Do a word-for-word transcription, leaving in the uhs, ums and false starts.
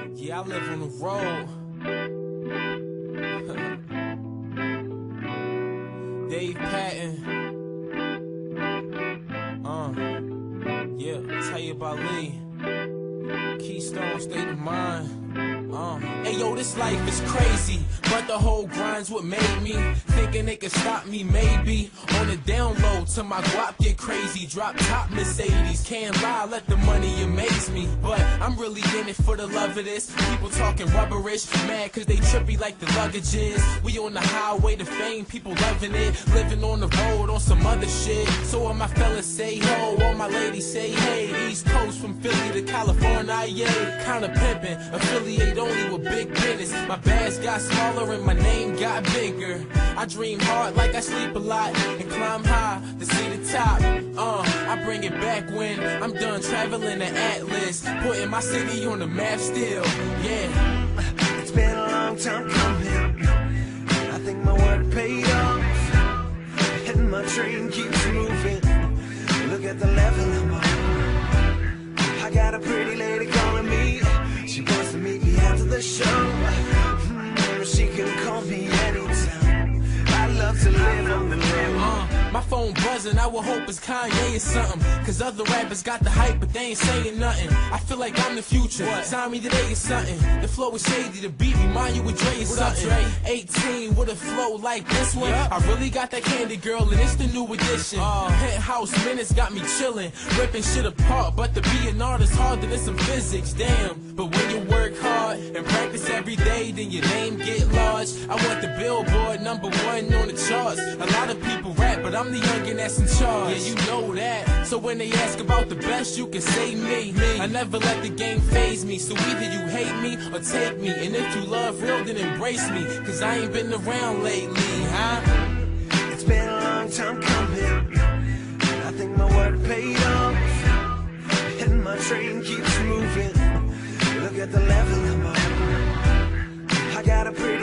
Yeah, I live on the road. Dave Patton. Uh, yeah, tell you about Lee. Keystone State of Mind. Uh, hey yo, this life is crazy, but the whole grind's what made me. Thinking they could stop me, maybe. On the down low till my guap get crazy. Drop top Mercedes, can't lie, let the money amaze me. But I'm really in it for the love of this. People talking rubberish, mad cause they trippy like the luggage is. We on the highway to fame, people loving it. Living on the road on some other shit. So all my fellas say ho, all my ladies say hey. East Coast from Philly to California, yeah. Kinda pimping, affiliate only with big business. My bags got smaller and my name got bigger. I dream hard like I sleep a lot and climb high to see the top. Uh, I bring it back when I'm done traveling the Atlas, putting my city on the map still, yeah. It's been a long time coming. I think my work paid off, and my train keeps moving. Look at the level I'm on. I got a pretty lady calling me. She wants to meet me after the show. Mm, she can call me anytime. I love to live on the road. Uh, my phone buzzing, I would hope it's Kanye or something. Cause other rappers got the hype, but they ain't saying nothing. I feel like I'm the future. What? Sign me today or something. The flow is shady, the beat remind you with Dre or something. Up, eighteen with a flow like this one. Yep. I really got that candy girl, and it's the new edition. Uh, Penthouse minutes got me chilling, ripping shit apart. But to be an artist harder than some physics, damn. But when you work hard and practice every day, then your name get large. I want the Billboard number one on the charts. A lot of people rap, but I'm the youngin' that's in charge. Yeah, you know that. So when they ask about the best, you can say me. me. I never let the game faze me. So either you hate me or take me. And if you love real, then embrace me. Cause I ain't been around lately, huh? It's been a long time coming. I think my work paid off, and my train keeps moving. Look at the level I'm on. I got a pretty